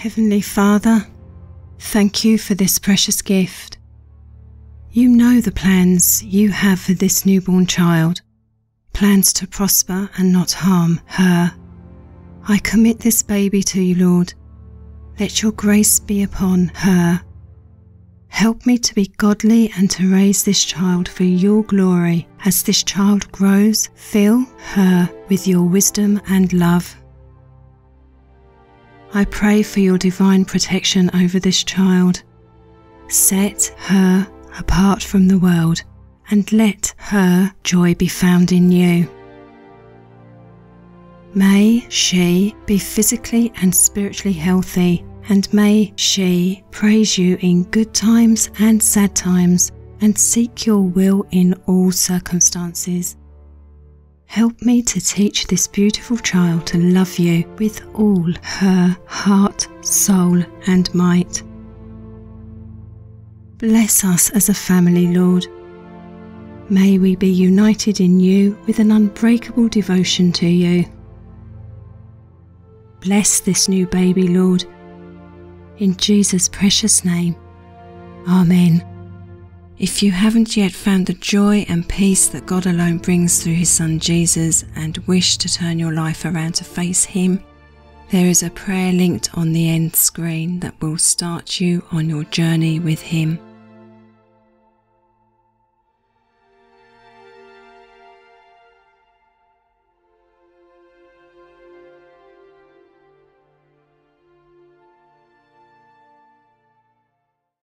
Heavenly Father, thank you for this precious gift. You know the plans you have for this newborn child, plans to prosper and not harm her. I commit this baby to you, Lord. Let your grace be upon her. Help me to be godly and to raise this child for your glory. As this child grows, fill her with your wisdom and love. I pray for your divine protection over this child. Set her apart from the world and let her joy be found in you. May she be physically and spiritually healthy, and may she praise you in good times and sad times and seek your will in all circumstances. Help me to teach this beautiful child to love you with all her heart, soul and might. Bless us as a family, Lord. May we be united in you with an unbreakable devotion to you. Bless this new baby, Lord. In Jesus' precious name. Amen. If you haven't yet found the joy and peace that God alone brings through his Son Jesus and wish to turn your life around to face him, there is a prayer linked on the end screen that will start you on your journey with him.